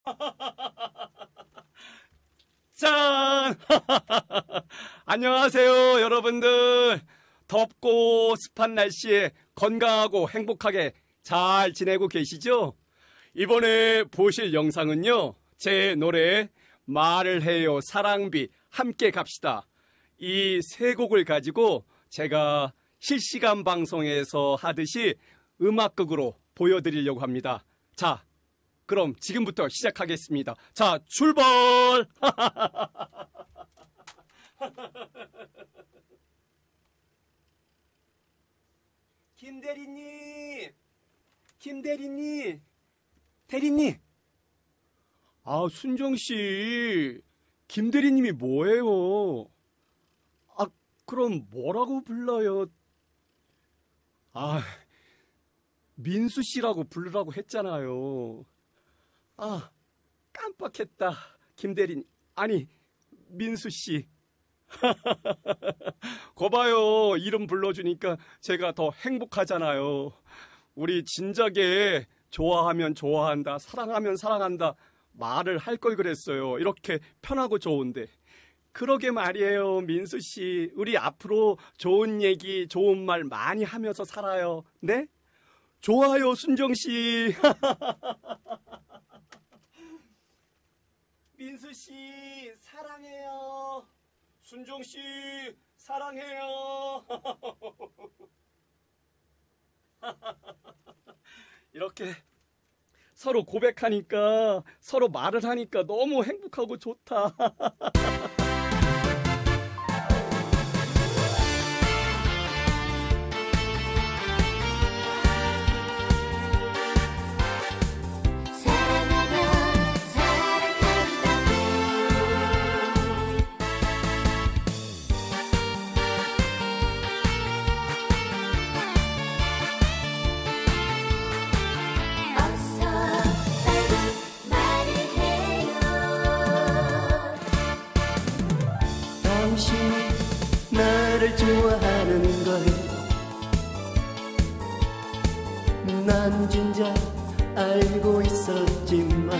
짠! 안녕하세요, 여러분들. 덥고 습한 날씨에 건강하고 행복하게 잘 지내고 계시죠? 이번에 보실 영상은요, 제 노래 말을 해요 사랑비 함께 갑시다. 이 세 곡을 가지고 제가 실시간 방송에서 하듯이 음악극으로 보여드리려고 합니다. 자, 그럼 지금부터 시작하겠습니다. 자, 출발! 김대리님! 김대리님! 대리님! 아, 순정씨, 김대리님이 뭐예요? 아, 그럼 뭐라고 불러요? 아, 민수씨라고 부르라고 했잖아요. 아, 깜빡했다. 김대리님, 아니, 민수씨. 거봐요, 이름 불러주니까 제가 더 행복하잖아요. 우리 진작에 좋아하면 좋아한다, 사랑하면 사랑한다 말을 할 걸 그랬어요. 이렇게 편하고 좋은데. 그러게 말이에요, 민수씨. 우리 앞으로 좋은 얘기, 좋은 말 많이 하면서 살아요. 네? 좋아요, 순정씨. 민수씨, 사랑해요. 순정씨, 사랑해요. 이렇게 서로 고백하니까, 서로 말을 하니까 너무 행복하고 좋다. 나를 좋아하는 걸 난 진짜 알고 있었지만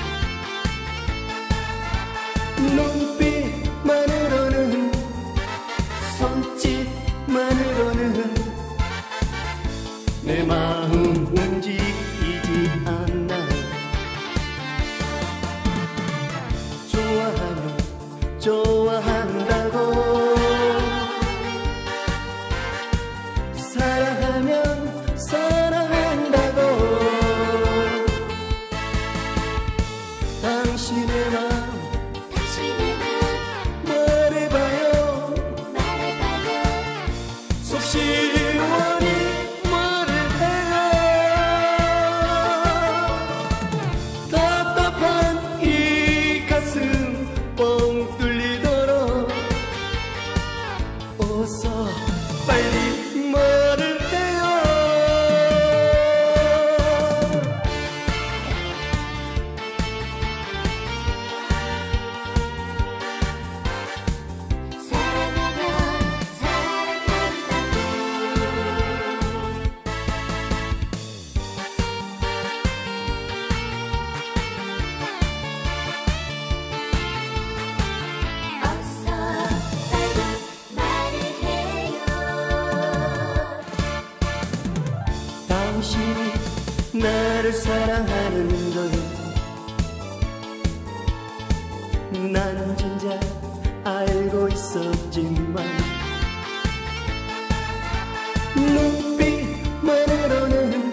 눈빛만으로는 손짓만으로는 내 마음 움직이지 않아. 좋아하면 좋아한다고, 사랑하면 사랑한다고. 당신의 마음 말해봐요. 속 시원히 말을 해요. 답답한 이 가슴 뻥 뚫리도록 어서 빨리 말을 해요. 사랑하면 사랑한다고. 어서 빨리 말을 해요. 당신이 나를 사랑하는 걸 난 진짜 알고 있었지만 눈빛만으로는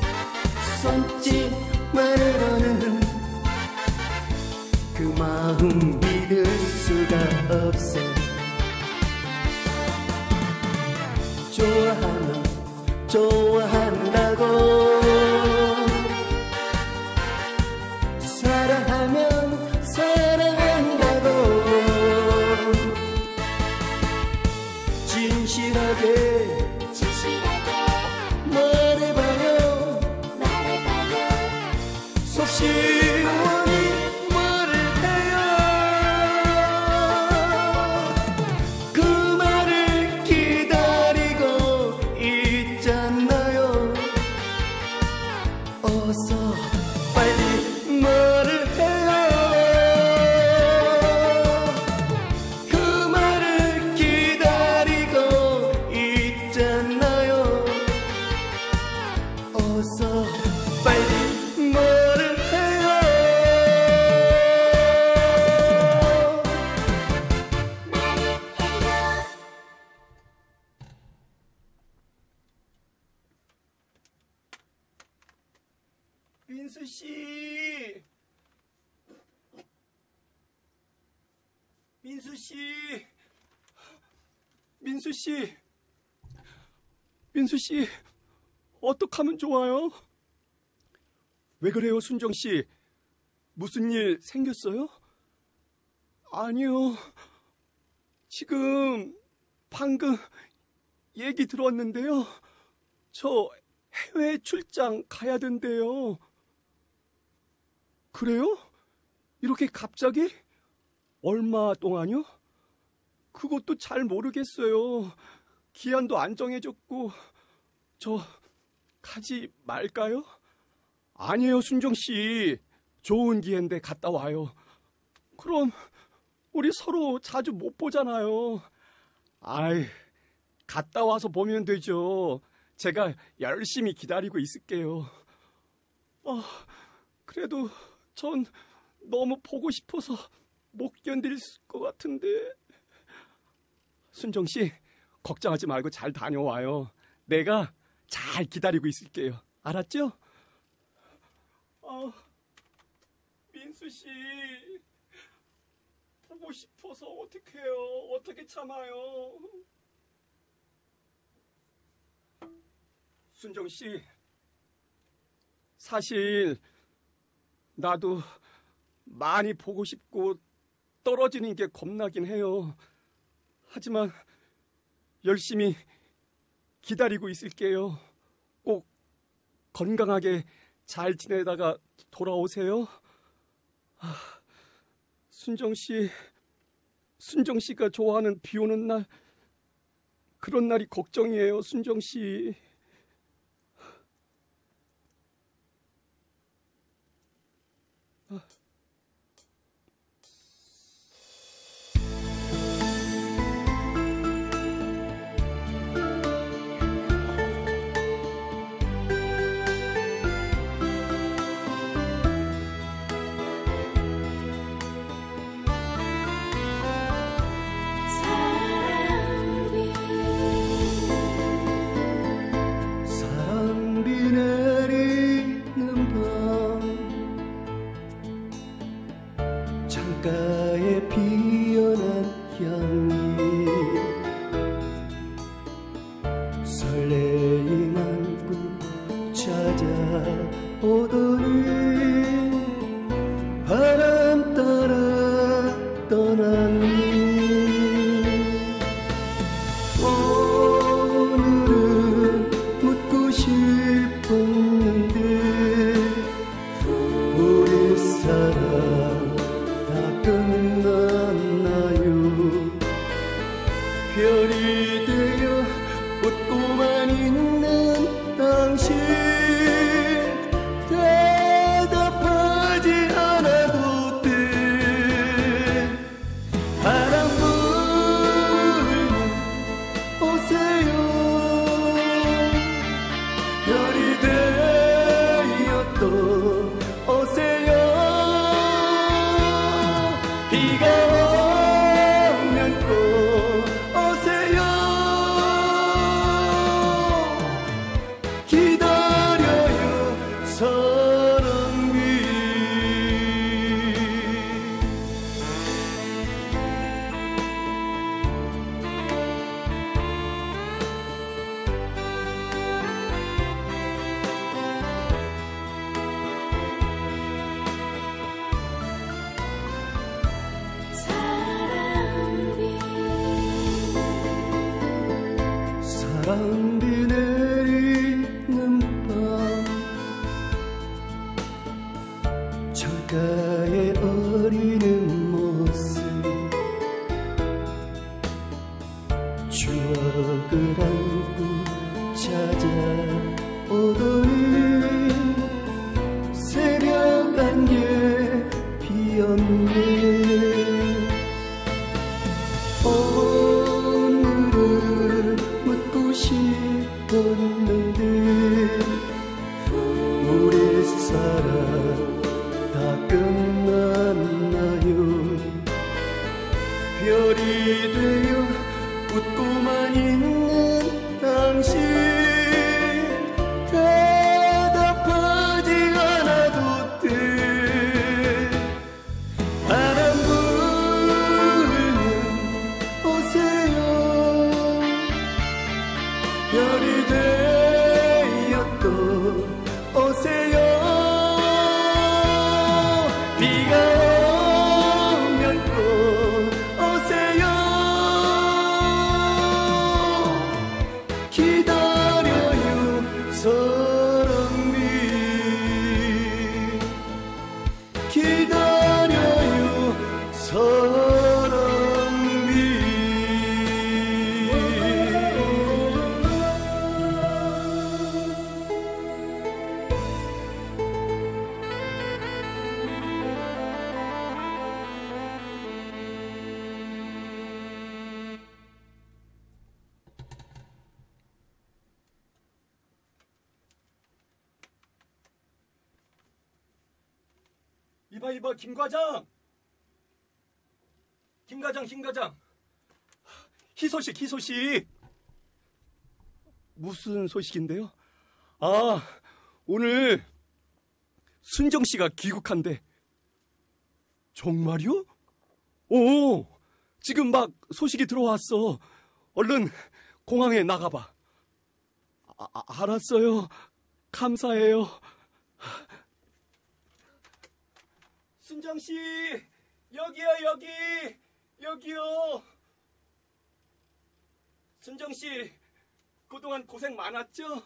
손짓만으로는 그 마음 믿을 수가 없어. 좋아하면 좋아한다고, 사랑하면 사랑한다고. 진실하게 말해봐요. 속 시원히 말을 해요. 그 말을 기다리고 있잖아요. 어서 빨리 말을 해요. 민수 씨, 민수 씨, 민수 씨, 어떡하면 좋아요? 왜 그래요, 순정 씨? 무슨 일 생겼어요? 아니요. 지금 방금 얘기 들었는데요. 저 해외 출장 가야 된대요. 그래요? 이렇게 갑자기? 얼마 동안요? 그것도 잘 모르겠어요. 기한도 안 정해졌고. 저 가지 말까요? 아니에요, 순정씨. 좋은 기회인데 갔다 와요. 그럼 우리 서로 자주 못 보잖아요. 아이, 갔다 와서 보면 되죠. 제가 열심히 기다리고 있을게요. 그래도 전 너무 보고 싶어서 못 견딜 것 같은데. 순정씨, 걱정하지 말고 잘 다녀와요. 내가 잘 기다리고 있을게요. 알았죠? 민수씨, 보고 싶어서 어떡해요. 어떻게 참아요. 순정씨, 사실 나도 많이 보고 싶고 떨어지는 게 겁나긴 해요. 하지만 열심히 기다리고 있을게요. 꼭 건강하게 잘 지내다가 돌아오세요. 순정씨가 좋아하는 비 오는 날, 그런 날이 걱정이에요, 순정씨. 사랑비 내리는 밤 창가에 피어난 향기 설레임 안고 찾아오더니 바람 따라 떠났니. 오늘은 묻고 싶었는데 우리 사랑 다 끝났나요. 별이 되어 웃고만 있는 당신 대답하지 않아도 돼. 바람 불면 오세요. 별이 되어 또 오세요. 비가 오면 꼭 오세요. 기다려요, 사랑비. 사랑비 내리는 밤 창가에 어리는 모습 추억을 안고 찾아오더니 새벽 안개 피었네. 오늘은 묻고 싶었는데 우리 사랑 다 끝났나요. 별이 되어 웃고만 있는 당신 대답하지 않아도 돼. 비가 오면 꼭 오세요. 기다려요 사랑니 기다려요 사랑니. 이봐 김과장. 김과장. 희소식. 무슨 소식인데요? 아, 오늘 순정 씨가 귀국한대. 정말요? 오, 지금 막 소식이 들어왔어. 얼른 공항에 나가봐. 알았어요. 감사해요. 순정 씨, 여기요. 순정 씨, 그동안 고생 많았죠?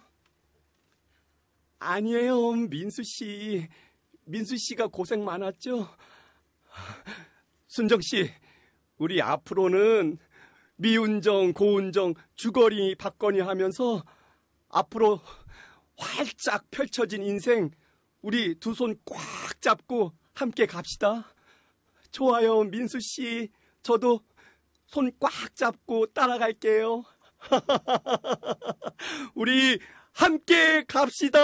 아니에요, 민수 씨가 고생 많았죠? 순정 씨, 우리 앞으로는 미운정, 고운정, 주거니 받거니 하면서 앞으로 활짝 펼쳐진 인생 우리 두 손 꽉 잡고 함께 갑시다. 좋아요, 민수 씨. 저도 손 꽉 잡고 따라갈게요. 우리 함께 갑시다.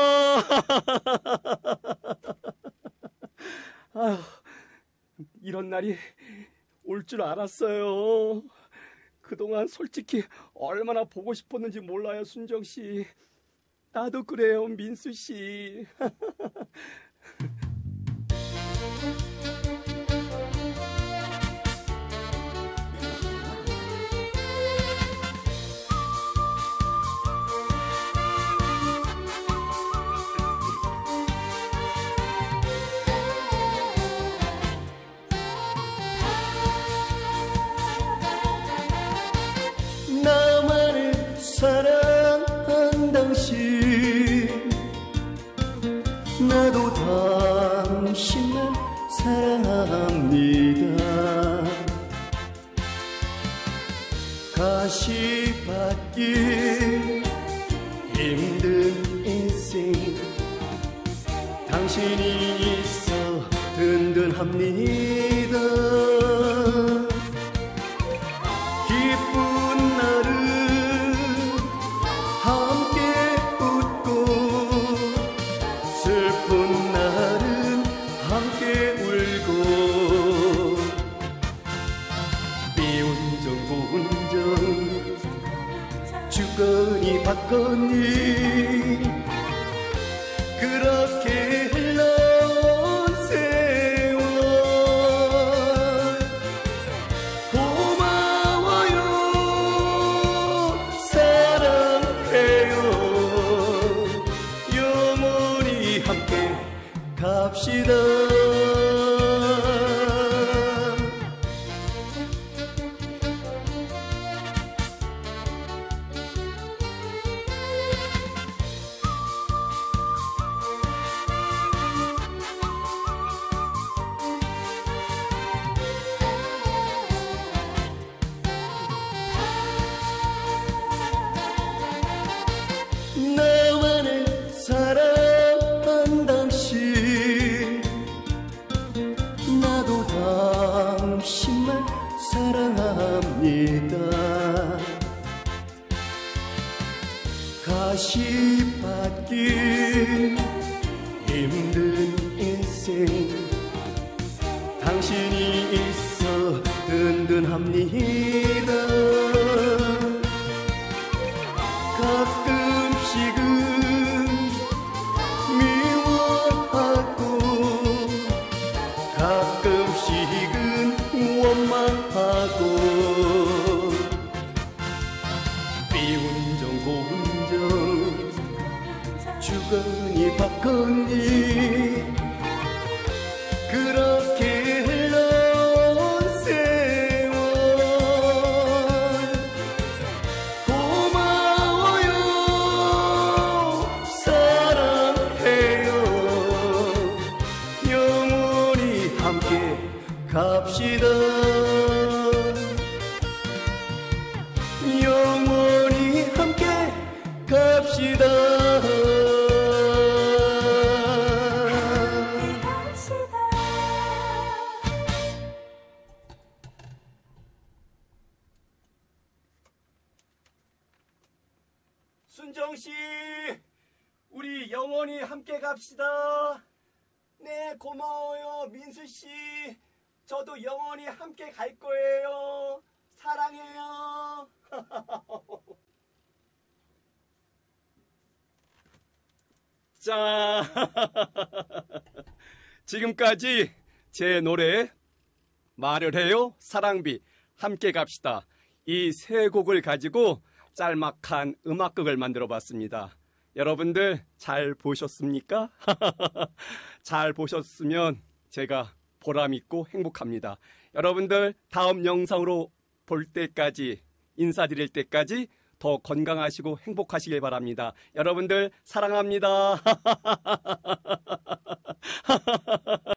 아휴, 이런 날이 올 줄 알았어요. 그동안 솔직히 얼마나 보고 싶었는지 몰라요, 순정 씨. 나도 그래요, 민수 씨. 나만을 사랑한 당신 나도 당신을 사랑합니다. 가시밭길 힘든 인생 당신이 있어 든든합니다. 기쁜 날은 함께 웃고 슬픈 날은 함께 울고 미운정 고운정 주거니 받거니 그렇게 흘러온 세월 고마워요 사랑해요 영원히 함께 갑시다. 나만을 사랑한 당신 나도 당신만 사랑합니다. 가시밭길 힘든 인생 당신이 있어 든든합니다. 가끔씩은 미워하고 가끔씩은 원망하고 미운정 고운정 주거니 받거니 그런 갑시다. 영원히 함께 갑시다. 순정 씨, 우리 영원히 함께 갑시다. 네, 고마워요, 민수 씨. 저도 영원히 함께 갈 거예요. 사랑해요. 자, 지금까지 제 노래 말을 해요, 사랑비, 함께 갑시다. 이 세 곡을 가지고 짤막한 음악극을 만들어 봤습니다. 여러분들 잘 보셨습니까? 잘 보셨으면 제가 보람있고 행복합니다. 여러분들 다음 영상으로 볼 때까지, 인사드릴 때까지 더 건강하시고 행복하시길 바랍니다. 여러분들 사랑합니다.